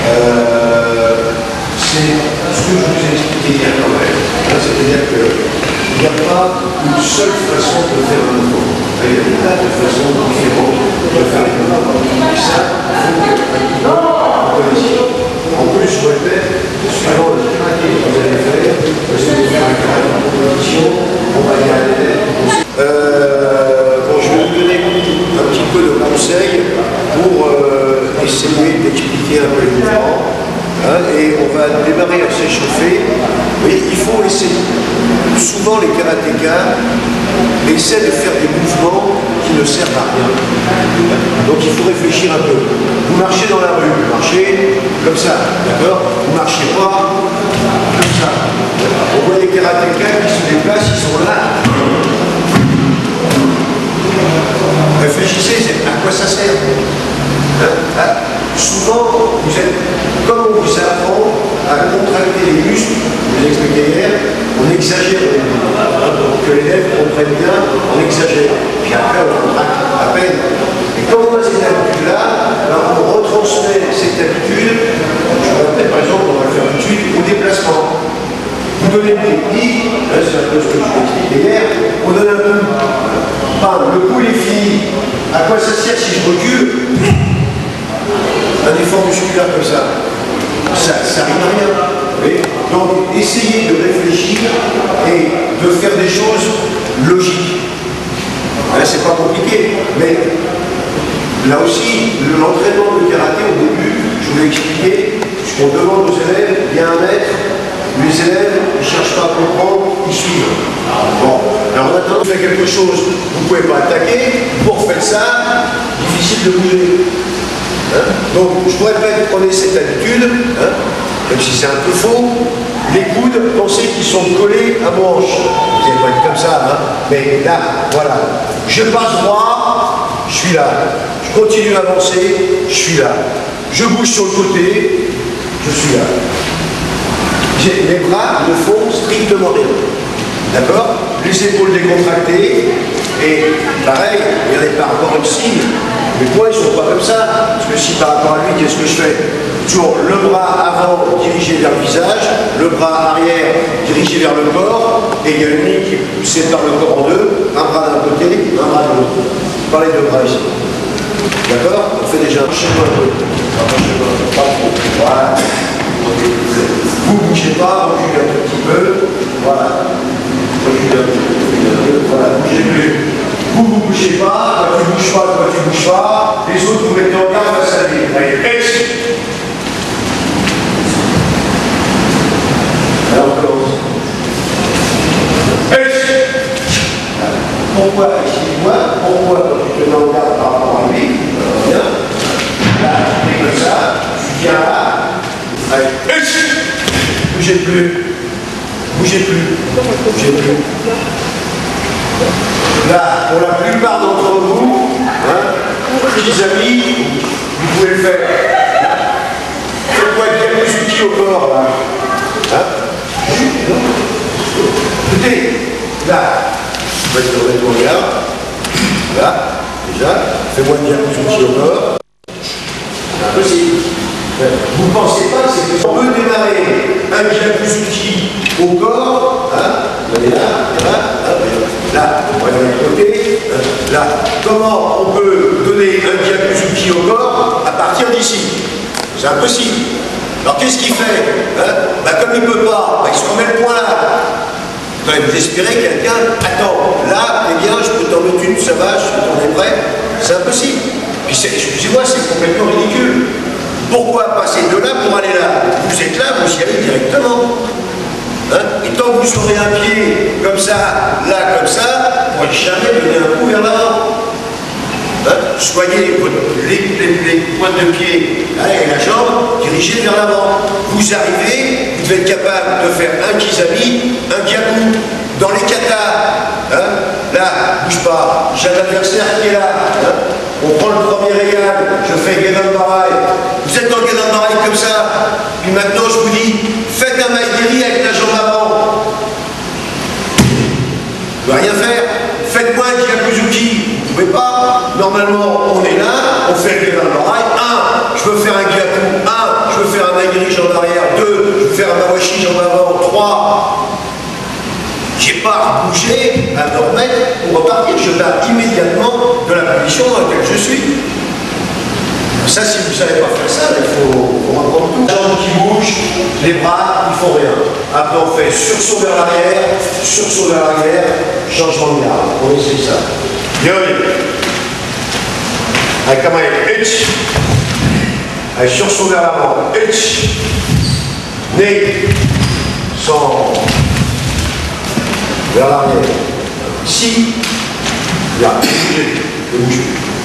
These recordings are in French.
C'est ce que je vous ai expliqué hier quand même. C'est-à-dire qu'il n'y a pas une seule façon de faire un mouvement. Il y a des tas de façons différentes de faire les mouvements. Et ça, il faut qu'un vous connaissiez. En plus, je répète, suivant le karaté que vous allez faire, vous allez faire un karaté en compétition, on va y aller. Bon, je vais vous donner un petit peu de conseils pour essayer d'expliquer un peu les mouvements. Et on va démarrer à s'échauffer. Oui, il faut essayer. Souvent, les karatékas essaient de faire des mouvements qui ne servent à rien. Donc, il faut réfléchir un peu. Vous marchez dans la rue, vous marchez comme ça, d'accord? Vous ne marchez pas comme ça. On voit des karatékas qui se déplacent, ils sont là. Réfléchissez, à quoi ça sert? Souvent, vous êtes, comme on vous apprend à contracter les muscles, je vous ai expliqué hier, on exagère au début. Pour que l'élève comprenne bien, on exagère. Puis après, on contracte à peine. Et quand on a cette habitude-là, on retransmet cette habitude. Je vous rappelle, par exemple, on va faire tout de suite au déplacement. Vous donnez une technique, c'est un peu ce que je vous ai expliqué hier, on donne un coup. Le coup il est fini. À quoi ça sert si je recule? Un effort musculaire comme ça n'arrive à rien. Oui. Donc, essayez de réfléchir et de faire des choses logiques. C'est pas compliqué, mais là aussi, l'entraînement de karaté au début, je vous l'ai expliqué, ce qu'on demande aux élèves, il y a un maître, les élèves ne cherchent pas à comprendre, ils suivent. Bon, alors maintenant, vous faites quelque chose, vous ne pouvez pas attaquer, vous refaites ça, difficile de bouger. Donc, je vous répète, prenez cette habitude, même si c'est un peu faux, les coudes, pensez qu'ils sont collés à mon hanche. Vous n'allez pas être comme ça, mais là, voilà. Je passe droit, je suis là. Je continue à avancer, je suis là. Je bouge sur le côté, je suis là. Les bras ne font strictement rien. D'accord? Les épaules décontractées, et pareil, regardez par rapport au signe. Les poings, ils ne sont pas comme ça. Parce que si par rapport à lui, qu'est-ce que je fais? Toujours le bras avant dirigé vers le visage, le bras arrière dirigé vers le corps, et il y a une ligne qui sépare le corps en deux, un bras d'un côté, un bras de l'autre. Par les deux bras ici. D'accord? On fait déjà un schéma un peu. Pas trop. Voilà. Vous ne bougez pas, reculez un tout petit peu. Voilà. Reculez un peu. Voilà, bougez plus. Vous ne bougez pas, toi tu ne bouges pas, toi tu ne bouges pas, les autres vous mettez en garde face à lui. Allez, ex. Alors on commence. Ex. Pourquoi ici moi? Pourquoi quand tu te mets en garde par rapport à lui? Bien. Là, tu es comme ça, tu viens là. Allez, ex. Bougez plus. Bougez plus. Bougez plus. Là, pour la plupart d'entre vous, petits amis, vous pouvez le faire. Faites-moi bien plus petit au corps, là. Écoutez, là, je vais te remettre mon regard. Là, déjà, fais-moi bien plus petit au corps. C'est impossible. Vous ne pensez pas, c'est qu'on peut démarrer un Kyakusutsu au corps, vous allez là, on va de l'autre côté, là. Comment on peut donner un Kyakusutsu au corps à partir d'ici? C'est impossible. Alors qu'est-ce qu'il fait? Comme il ne peut pas, il se remet le point là. Quand vous espérez quelqu'un, attends, là, les gars, je peux t'en mettre une, ça va, on est prêt? C'est impossible. Puis excusez-moi, c'est complètement ridicule. Pourquoi passer de là pour aller là? Vous êtes là, vous y allez directement. Et tant que vous aurez un pied comme ça, là, comme ça, vous ne pourrez jamais donner un coup vers l'avant. Soyez les pointes de pied et la jambe dirigées vers l'avant. Vous arrivez, vous devez être capable de faire un kizami, un gyaku. Dans les katas, là, bouge pas, j'ai un adversaire qui est là. On prend le premier régal, je fais Gedan Barai. Vous êtes dans le Gedan Barai comme ça. Puis maintenant, je vous dis, faites un maïdiri avec la jambe avant. Vous ne pouvez rien faire. Faites-moi un Kyakuzuki. Vous ne pouvez pas. Normalement, on est là, on fait le Gedan Barai. Je veux faire un Gyaku. Je veux faire jambes arrière. 2, je vais faire un mawashi, jambes avant. 3, j'ai pas bougé à me remettre pour repartir. Je pars immédiatement de la position dans laquelle je suis. Ça, si vous ne savez pas faire ça, il faut reprendre tout. Les jambes qui bougent, les bras, ils font rien. Après, on fait sursaut vers l'arrière, changement de garde. On essaye ça. Yoli. Avec la main, hitch. Avec sursaut vers l'avant, hitch. Nez, sans. Vers l'arrière. Ici, là, bougez.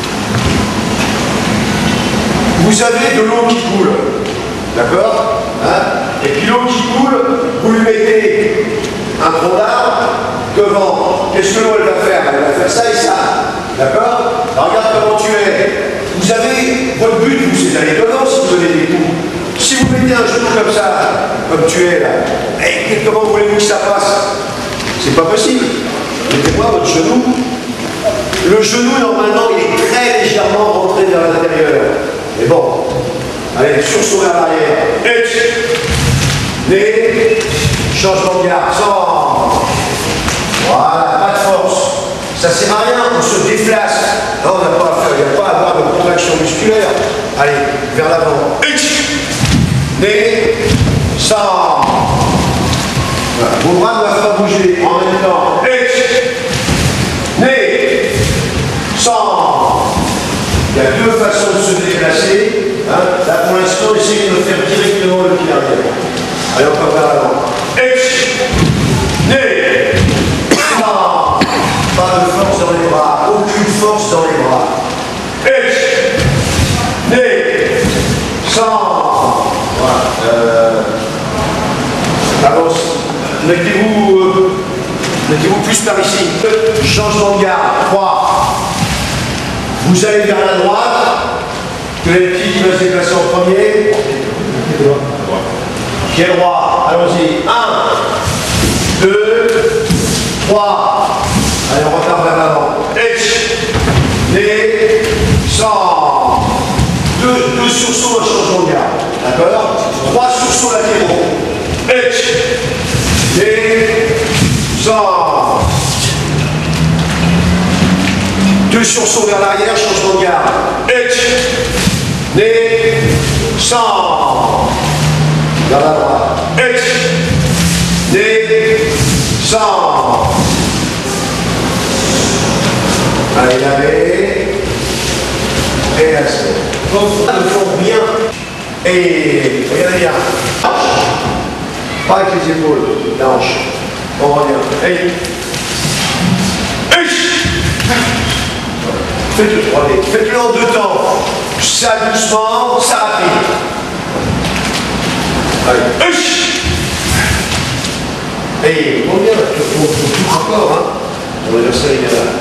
Vous avez de l'eau qui coule, d'accord, hein? Et puis l'eau qui coule, vous lui mettez un tronc d'arbre devant. Qu'est-ce que l'eau elle va faire? Elle va faire ça et ça, d'accord? Regarde comment tu es. Vous avez votre but, vous, c'est d'aller devant si vous donnez des coups. Si vous mettez un genou comme ça, comme tu es là, et comment voulez-vous que ça passe? C'est pas possible. Mettez-moi votre genou. Le genou, normalement, il est très légèrement rentré vers l'intérieur. Mais bon, allez, sursaut vers l'arrière. Nez, changement de garde, sans. Voilà, pas de force. Ça sert à rien, on se déplace. Là, on n'a pas à faire, il n'y a pas à avoir de contraction musculaire. Allez, vers l'avant. Nez, sans. Voilà. Vos bras ne doivent pas bouger en même temps. Nez, sans. Il y a deux façons de se déplacer. Hein. Là, pour l'instant, essayez de le faire directement le pied arrière. Allez, on va vers l'avant. Nez, sans. Pas de force dans les bras. Aucune force dans les bras. Nez, sans. Voilà. Avance. Mettez-vous plus par ici. Changement de garde. 3. Vous allez vers la droite. Que le petit qui va se déplacer en premier. Pied droit. Allons-y. 1, 2, 3. Allez, on repart vers l'avant. Nez, sans. 2 sursauts, un changement de garde. D'accord? 3 sursauts latéraux. Nez, sans. 2 sursauts vers l'arrière, changement de garde. Nez, sans. Vers la droite. Nez, sans. Allez, allez. Et assez. Donc, il faut bien. Et regardez bien. Pas avec les épaules, la hanche. On revient. Hey. Faites-le 3D. Faites-le en 2 temps. Ça doucement, ça rapide. Allez. Et on revient pour tout rapport. Hein. On va dire ça, il est là.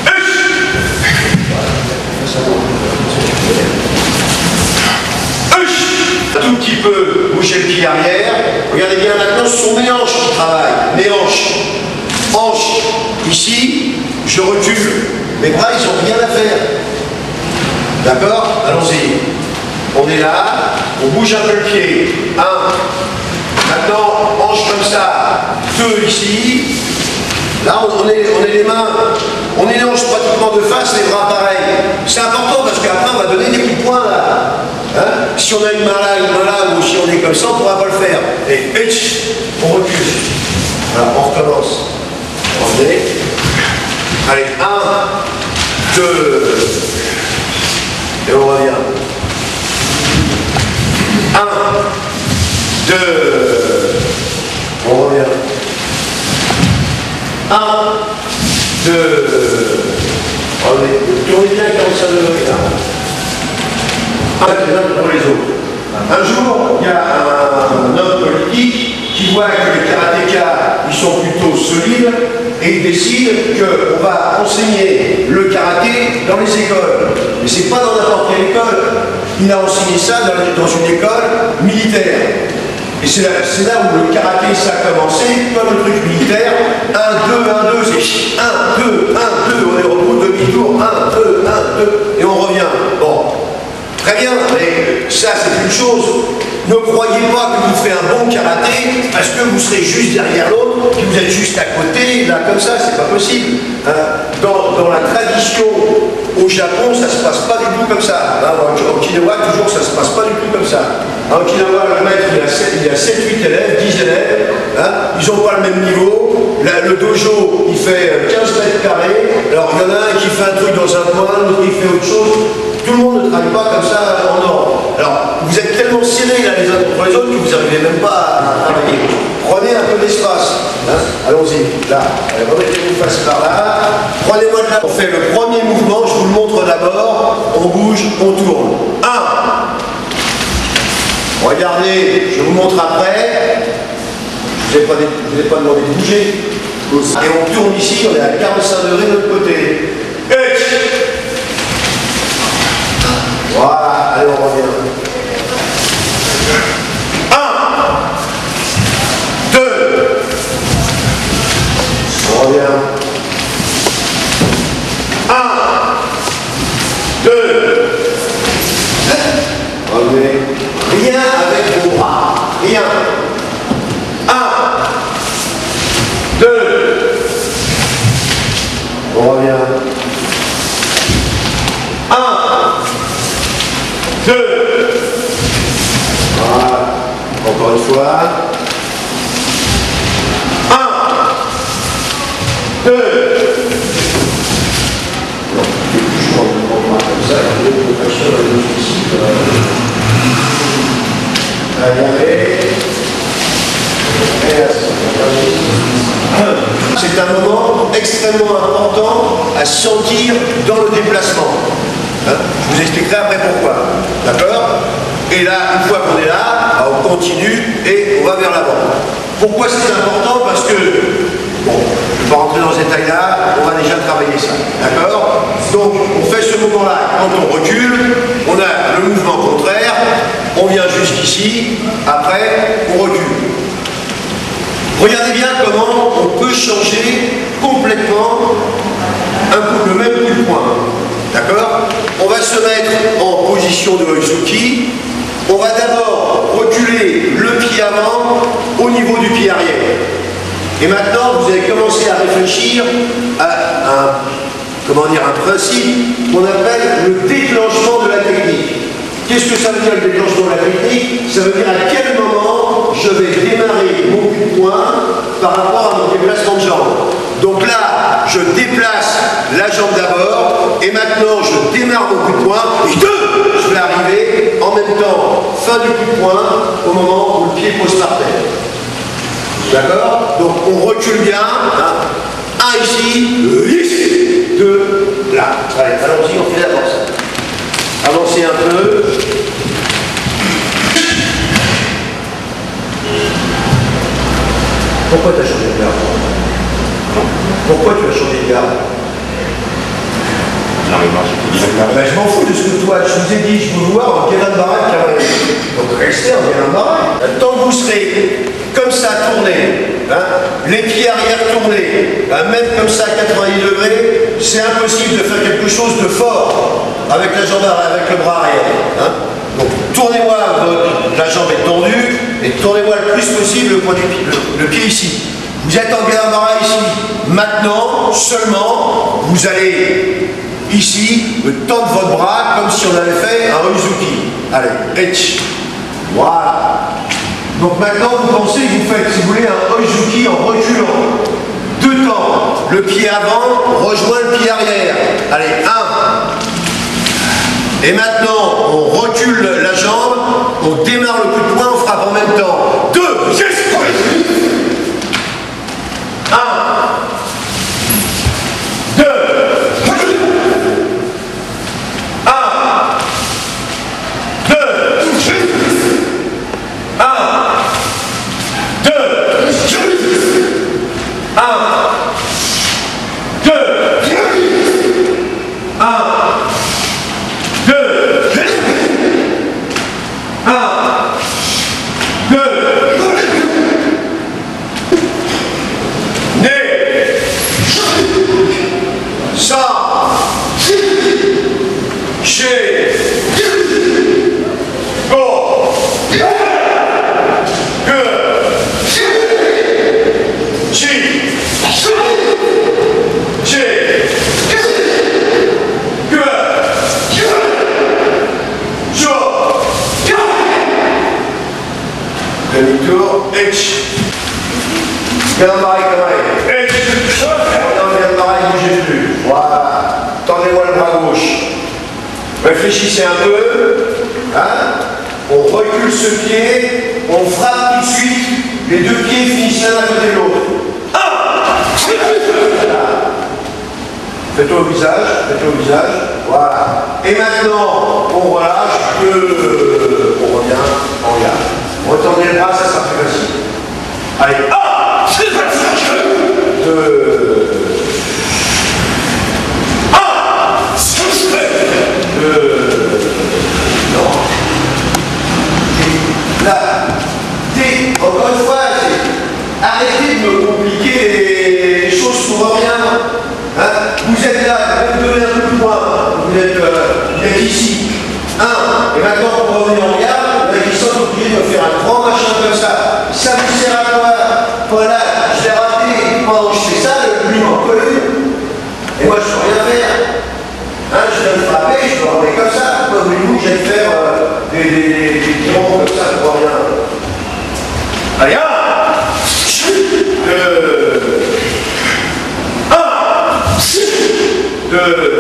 Un tout petit peu bouger le pied arrière. Regardez bien maintenant, ce sont mes hanches qui travaillent. Mes hanches. Hanches. Ici, je recule. Mes bras, ils n'ont rien à faire. D'accord? Allons-y. On est là. On bouge un peu le pied. 1. Maintenant, hanche comme ça. 2 ici. Là, on est les mains. On est les hanches pratiquement de face, les bras pareils. C'est important parce qu'après, on va donner des coups de poing là. Hein? Si on a une main là, ou si on est comme ça, on ne pourra pas le faire. Et on recule. Voilà, on recommence. Revenez. Allez, 1, 2. Et on revient. 1, 2. On revient. 1, 2. Tournez bien comme ça devrait là. Les uns pour les autres. Un jour, il y a un homme politique qui voit que les karatékas ils sont plutôt solides et il décide qu'on va enseigner le karaté dans les écoles. Mais c'est pas dans n'importe quelle école. Il a enseigné ça dans une école militaire. Et c'est là où le karaté ça a commencé, comme le truc militaire. 1, 2, 1, 2, c'est 1, 2, 1, 2, on est au bout, demi-tour, 1, 2, 1, 2, et on revient. Bon, très bien, mais ça c'est une chose. Ne croyez pas que vous ferez un bon karaté parce que vous serez juste derrière l'autre, que vous êtes juste à côté, là comme ça, c'est pas possible. Dans la tradition au Japon, ça se passe pas du tout comme ça. En Okinawa, toujours, ça se passe pas du tout comme ça. En Okinawa, le maître, il a 7-8 élèves, 10 élèves, ils n'ont pas le même niveau. Le dojo, il fait 15 mètres carrés. Alors, il y en a un qui fait un truc dans un coin, l'autre qui fait autre chose. Tout le monde ne travaille pas comme ça en ordre. Alors, vous êtes tellement serrés là les uns contre les autres que vous n'arrivez même pas à travailler. Prenez un peu d'espace. Allons-y. Là, remettez-vous face par là. Prenez-moi de là. On fait le premier mouvement, je vous le montre d'abord. On bouge, on tourne. 1. Regardez, je vous montre après. Je ne vous ai pas demandé de bouger. Et on tourne ici, on est à 45 degrés de l'autre côté. Voilà, allez, on revient. 1, 2, on revient. 1, 2, revenez. Rien avec vos bras, rien. 1, 2, on revient. 1, 2, voilà, encore une fois. 1, 2, je prends comme ça, c'est un moment extrêmement important à sentir dans le déplacement. Je vous expliquerai après pourquoi. D'accord? Et là, une fois qu'on est là, on continue et on va vers l'avant. Pourquoi c'est important? Parce que, bon, je ne vais pas rentrer dans ce détail-là, on va déjà travailler ça. D'accord? Donc, on fait ce mouvement-là. Quand on recule, on a le mouvement contraire, on vient jusqu'ici, après, on recule. Regardez bien comment on peut changer complètement le même coup de poing. D'accord? On va se mettre en position de Oizuki. On va d'abord reculer le pied avant au niveau du pied arrière. Et maintenant, vous allez commencer à réfléchir à un principe qu'on appelle le déclenchement de la technique. Qu'est-ce que ça veut dire le déclenchement de la technique? Ça veut dire à quel moment je vais démarrer mon coup de poing par rapport à mon déplacement de jambe. Donc là, je déplace la jambe d'abord, et maintenant je démarre mon coup de poing, et je vais arriver en même temps, fin du coup de poing, au moment où le pied pose par terre. D'accord? Donc on recule bien, un ici, deux là. Allez, allons-y, on fait l'avance. Avancez un peu. Pourquoi tu as changé de garde? Pourquoi tu as changé de garde? Je m'en fous de ce que toi, je vous ai dit, je veux voir en Guérin de baraque. Donc restez en Guérin de baraque. Tant que vous serez comme ça tourné, les pieds arrière tournés, même comme ça à 90 degrés, c'est impossible de faire quelque chose de fort avec la jambe, avec le bras arrière. Donc tournez-moi, la jambe est tendue, et tournez-moi le plus possible le pied ici. Vous êtes en Guérin de baraque ici. Maintenant, seulement, vous allez ici, tendre votre bras comme si on avait fait un Oizuki. Allez, etch. Voilà. Donc maintenant, vous pensez que vous faites, si vous voulez, un Oizuki en reculant. Deux temps. Le pied avant rejoint le pied arrière. Allez, 1. Et maintenant, on recule la jambe, on démarre le coup de poing, on frappe en même temps. 2. 1. 2. 1. 2. 1. 2. 1. 2. 1. 2. 1. Demi-tour. Bien pareil, pareil. Bien pareil, bougez plus. Voilà. Tendez-moi le bras gauche. Réfléchissez un peu. Hein? On recule ce pied. On frappe tout de suite. Les deux pieds finissent l'un à côté de l'autre. Faites-le au visage, faites-le au visage. Voilà. Et maintenant, on relâche. On revient en garde. Retendez le bras, ça sera plus facile. Allez. 2. 2. Non. Là. Encore une fois, arrêtez de me compliquer les choses pour rien. Hein? Vous êtes là, vous me donnez un coup de poing. Vous êtes ici. 1. Et maintenant, pour revenir en garde, ils sont obligés de me faire un grand machin comme ça. Ça vous sert à quoi? Voilà, je l'ai raté. Pendant que je fais ça, le plume en colle. Et moi, je ne peux rien faire. Hein, je viens de frapper, je peux rentrer comme ça. Pourquoi voulez-vous que j'aille faire des tirons comme ça pour rien? Allez, 1. 2. 1. 2.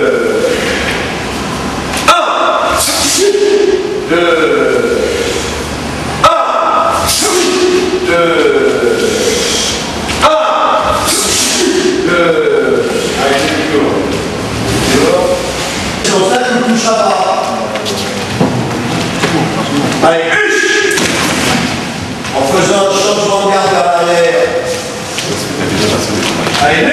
1. 2. 1. 2. 1. 2. Allez, c'est tout. C'est pour ça que tu ne toucheras pas. Allez, en faisant un changement de garde vers l'arrière. Allez,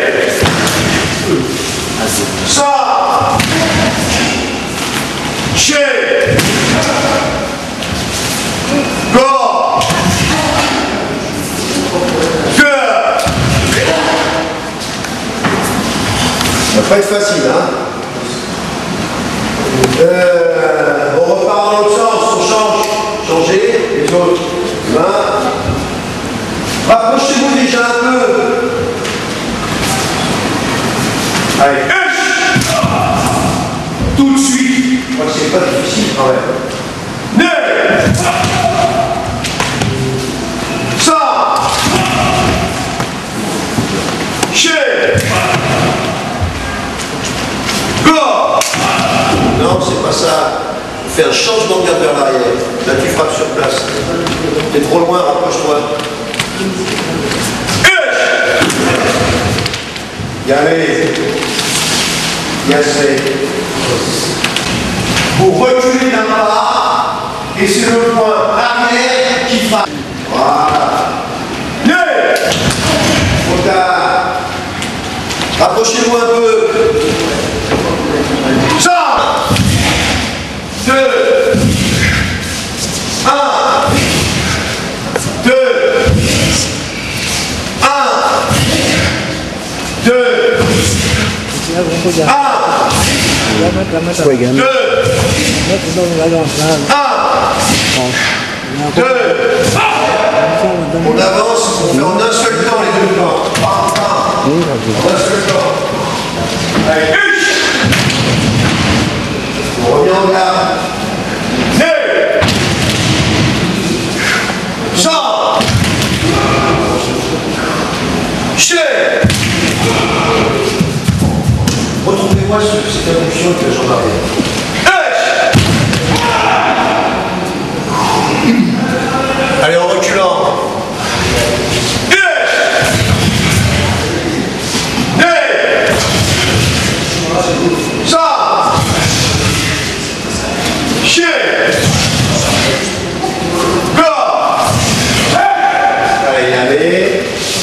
ça. Chez. Go. Cœur. Ça va pas être facile, hein. On repart dans l'autre sens, on change. Changez, les autres. Rapprochez-vous déjà un peu. Allez. Tout de suite. Je crois que c'est pas difficile quand même. Ça. Chez. Go. Non, c'est pas ça. Fais un changement de garde vers l'arrière. Là, tu frappes sur place. T'es trop loin, rapproche-toi. Y aller. Y assez. Vous reculez d'un pas, et c'est le point arrière qui frappe. Voilà. Trop tard. Rapprochez-vous un peu. Ça. 2. 1. 2. 1. 2. 1. 2. 1. 2. On avance, on fait en un seul temps les deux temps. En un seul temps. Allez, on revient en garde. Ça. Chez. Retrouvez-moi cette impulsion que j'en avais. Allez, en reculant. Ça. Chez. Go. Allez.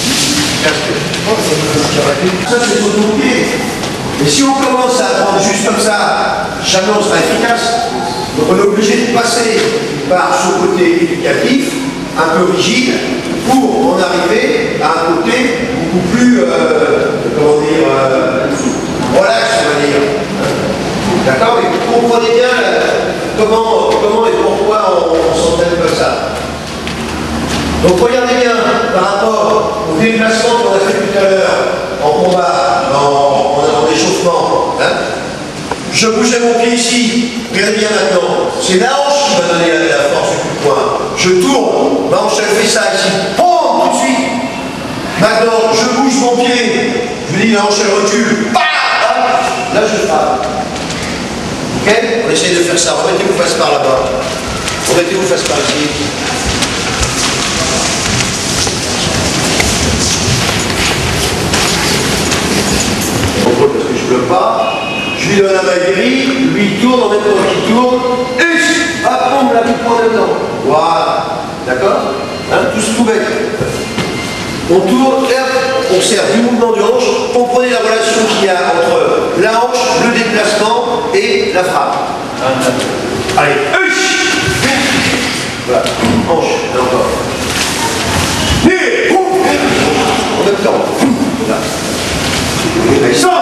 Ça, c'est sur ton pied. Et si on commence à prendre juste comme ça, jamais on sera efficace. Donc on est obligé de passer par ce côté éducatif, un peu rigide, pour en arriver à un côté beaucoup plus, comment dire, relax, on va dire. D'accord? Mais vous comprenez bien comment et pourquoi on s'entraîne comme ça. Donc regardez bien par rapport au déplacement qu'on a fait tout à l'heure en combat, en échauffement. Hein? Je bougeais mon pied ici, regardez bien maintenant. C'est la hanche qui va donner la force du coup de poing. Je tourne. l'anche, elle fait ça ici. Boum, tout de suite. Maintenant, je bouge mon pied. Je dis, l'anche, elle recule. Bah, là, je frappe. Ok? On essaye de faire ça. Remettez-vous face par là-bas. Remettez-vous face par ici. Pourquoi? Parce que je ne peux pas. Je lui donne un baguerie, lui il tourne, en même temps qu'il tourne, et hop, on me la coupe en même temps. Voilà. D'accord? Hein, tout bête. On tourne, et hop, on sert du mouvement de hanche. Comprenez la relation qu'il y a entre la hanche, le déplacement et la frappe. Allez, voilà, hanche, et encore. Et en même temps. Là. Et ça.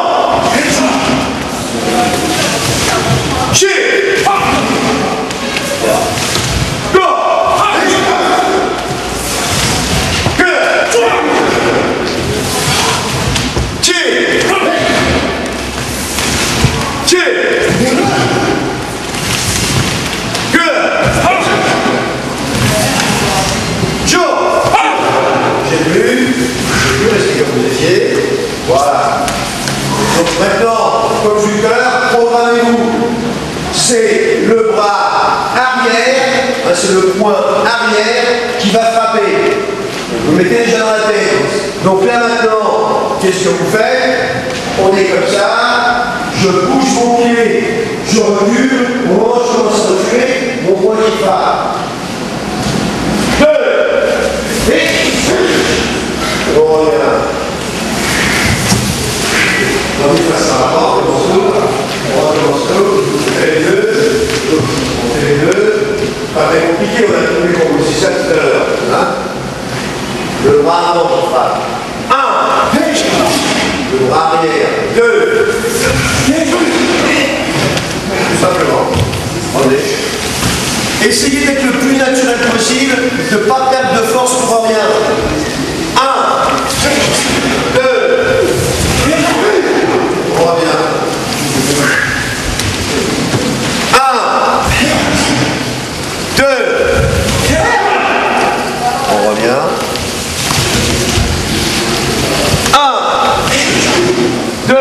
Voilà. Donc maintenant, comme je dis tout à l'heure, programmez-vous. C'est le bras arrière, c'est le point arrière qui va frapper. Vous mettez déjà dans la tête. Donc là maintenant, qu'est-ce que vous faites? On est comme ça, je bouge mon pied, je recule, au moment où je commence à reculer, mon point qui frappe. 2, et on revient. On va faire ça avant, on recommence tout, on fait les deux, pas très compliqué, on a trouvé comme aussi ça tout à l'heure. Hein? Le bras avant, on frappe. 1, le bras arrière, 2, tout simplement. Attendez. Essayez d'être le plus naturel possible, de ne pas perdre de force pour rien. 1, 2, on revient. 1, 2, on revient. 1, 2,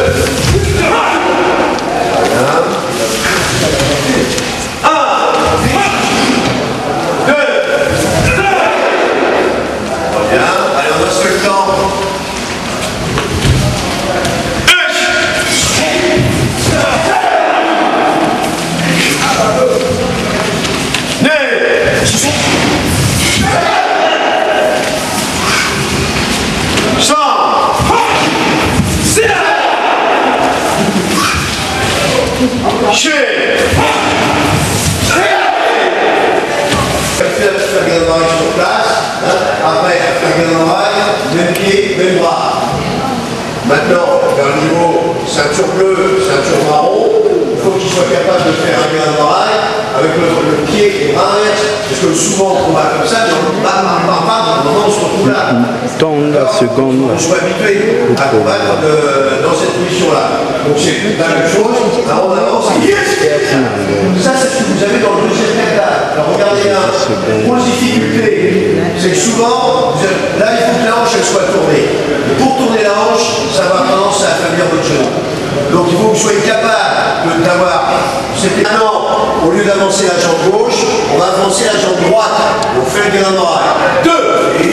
sur place, hein. Après, même pied, même bras. Maintenant, vers le niveau ceinture bleue, ceinture marron, il faut qu'il soit capable de faire un gain d'oreille avec le pied et bras inverse. Parce que souvent, on va comme ça, mais on ne va pas, au moment où on se retrouve là. On soit habitué à combattre dans cette position-là. Donc c'est la même chose, là on avance. Ça, c'est ce que vous avez dans le deuxième rectangle. Alors regardez là, grosse difficulté, c'est que souvent, là il faut que la hanche elle soit tournée. Et pour tourner la hanche, ça va tendance à affaiblir votre genou. Donc il faut que vous soyez capable d'avoir. Maintenant, au lieu d'avancer la jambe gauche, on va avancer la jambe droite. On fait le gain d'oreille. 2, et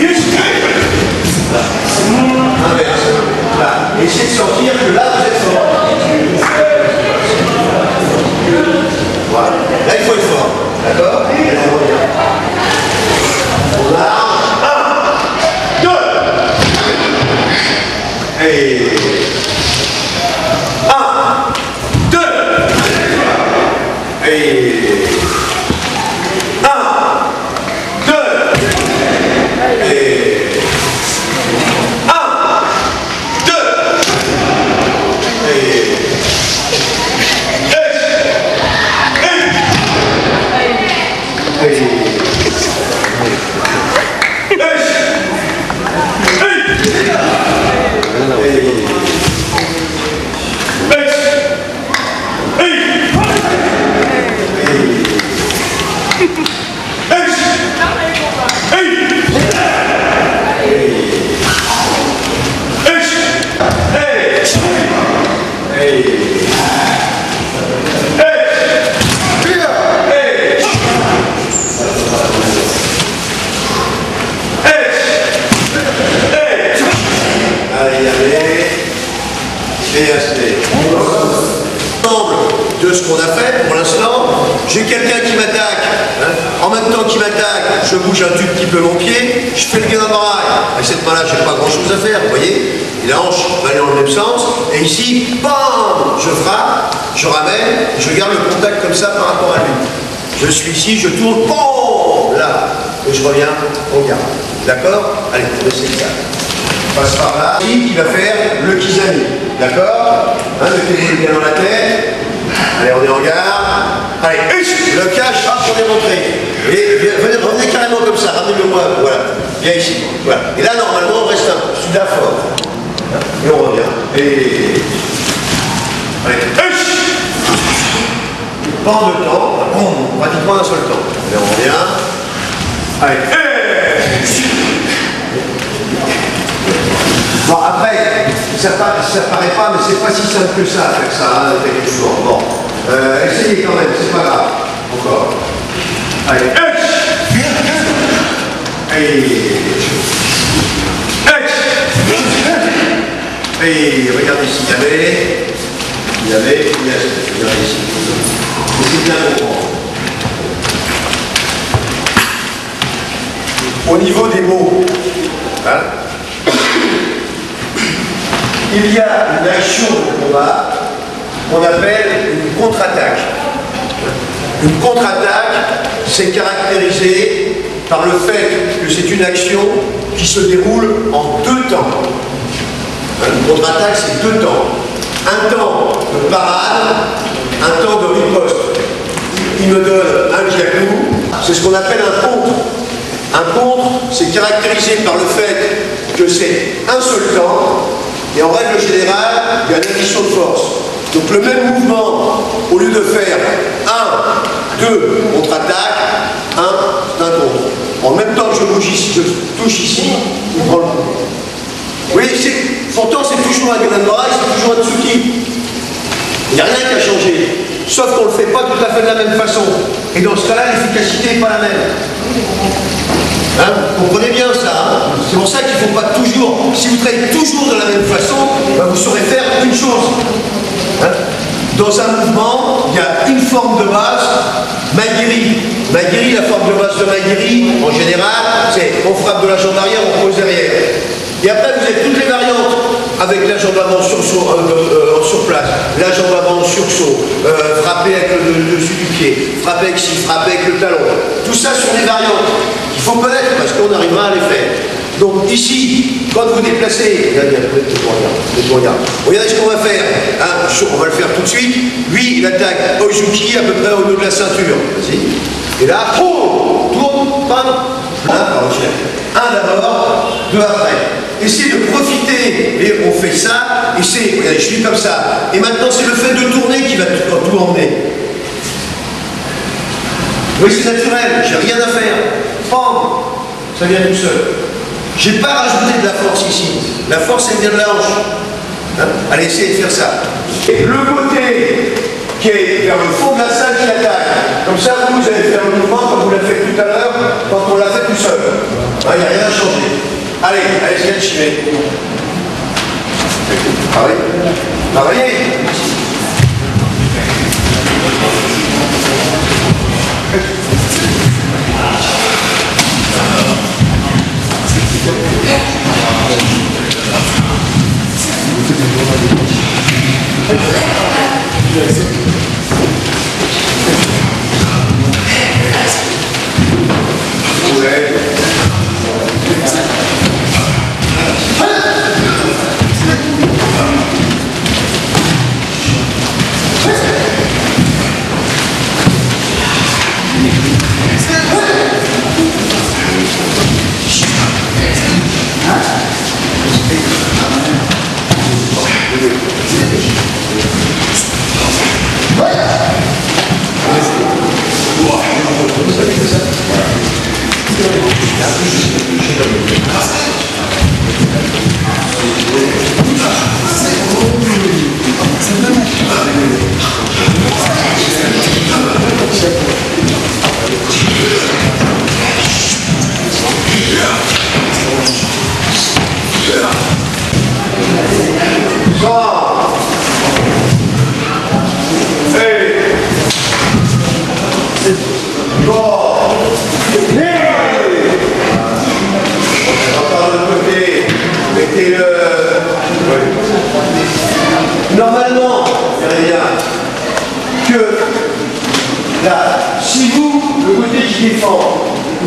inverse. Là. Essayez de sentir que là vous êtes fort. Voilà. Là il faut être fort. D'accord? Et on revient. On large. 1, 2. Et 1, 2. Et 1, 2. bouge un tout petit peu mon pied, je fais le gain-bras. Avec cette main-là, je n'ai pas grand-chose à faire, vous voyez. Et la hanche va aller dans le même sens. Et ici, bam, je frappe, je ramène, je garde le contact comme ça par rapport à lui. Je suis ici, je tourne, bon, là, et je reviens, on garde. D'accord? Allez, on essaie ça. On passe par là. Ici, il va faire le kizami. D'accord? Mettez-vous bien dans la tête. Allez, on est en garde. Allez, le cache, on est rentré. Et revenez carrément comme ça, ramenez-le-moi. Voilà, viens ici. Voilà. Et là, normalement, on reste un sud fort. Et on revient. Et. Allez, pas de temps, pratiquement un seul temps. Allez, on revient. Allez, bon, après, ça paraît pas, mais c'est pas si simple que ça, faire ça, avec les jours. Bon, essayez quand même, c'est pas grave. Encore. Allez, et regardez ici, il y avait, regardez ici. C'est bien comprendre. Au niveau des mots, hein, il y a une action de combat qu'on appelle une contre-attaque. Une contre-attaque, c'est caractérisé par le fait que c'est une action qui se déroule en deux temps. Une contre-attaque, c'est deux temps. Un temps de parade, un temps de riposte. Il me donne un kiakou, c'est ce qu'on appelle un contre. Un contre, c'est caractérisé par le fait que c'est un seul temps, et en règle générale, il y a une addition de force. Donc le même mouvement, au lieu de faire 1, 2, contre-attaque, 1, c'est un contre. En même temps que je bouge ici, je touche ici, il prend le coup. Vous voyez, pourtant c'est toujours un gain-bras, c'est toujours un tsuki. Il n'y a rien qui a changé. Sauf qu'on ne le fait pas tout à fait de la même façon. Et dans ce cas-là, l'efficacité n'est pas la même. Hein, vous comprenez bien ça, hein? C'est pour ça qu'il ne faut pas toujours, si vous travaillez toujours de la même façon, ben vous saurez faire une chose. Hein? Dans un mouvement, il y a une forme de base, Maguiri. Maguiri, la forme de base de Maguiri, en général, c'est on frappe de la jambe arrière, on pose derrière. Et après, vous avez toutes les variantes, avec la jambe avant sur place, la jambe avant sursaut, frapper avec le dessus du pied, frapper avec ci, frapper avec le talon. Tout ça sont des variantes qu'il faut connaître parce qu'on arrivera à les faire. Donc ici, quand vous déplacez, regardez ce qu'on va faire. Hein, on va le faire tout de suite. Lui, il attaque Oizuki à peu près au nœud de la ceinture. Et là, oh, tourne, pam, un d'abord, deux après. Essayez de profiter, et on fait ça, et c'est, regardez, je suis comme ça. Et maintenant, c'est le fait de tourner qui va tout emmener. Oui, c'est naturel, j'ai rien à faire. Pam, ça vient tout seul. J'ai pas rajouté de la force ici. La force, elle vient de la hanche. Hein? Allez, essayez de faire ça. Et le côté qui est vers le fond de la salle qui attaque. Comme ça, vous allez faire le mouvement comme vous l'avez fait tout à l'heure, quand on l'a fait tout seul. Il n'y a rien à changer. Allez, allez, Chimé. Travaillez. Travaillez.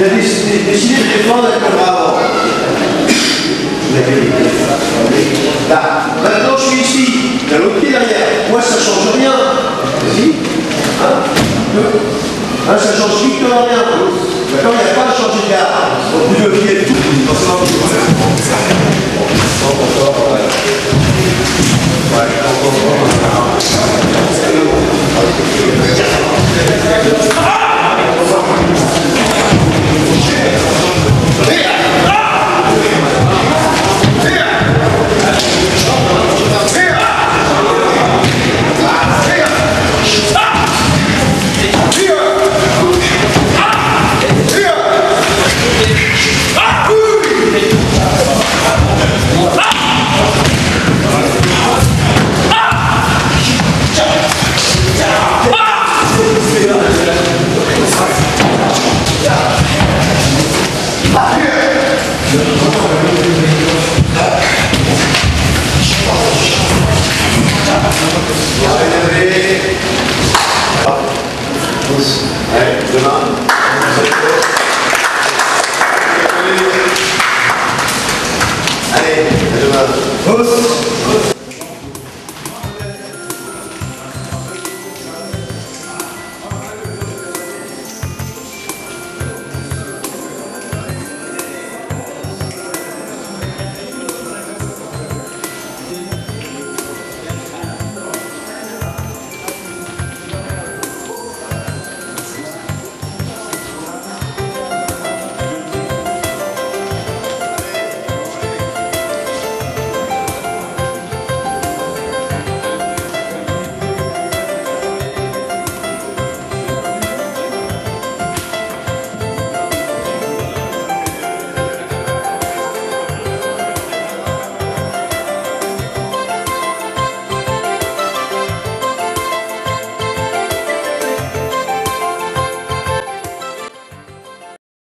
Il a décidé de défendre avec le bras avant. Là, maintenant je suis ici, il y a l'autre pied derrière. Moi ça ne change rien. Vas-y. Hein, ça change strictement rien. D'accord, il n'y a pas à changer de garde. Donc vous deviez tout. Yeah.